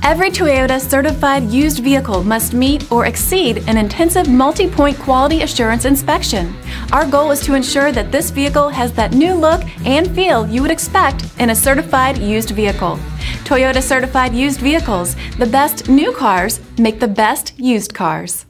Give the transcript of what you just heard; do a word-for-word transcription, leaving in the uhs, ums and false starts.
Every Toyota certified used vehicle must meet or exceed an intensive multi-point quality assurance inspection. Our goal is to ensure that this vehicle has that new look and feel you would expect in a certified used vehicle. Toyota certified used vehicles, the best new cars make the best used cars.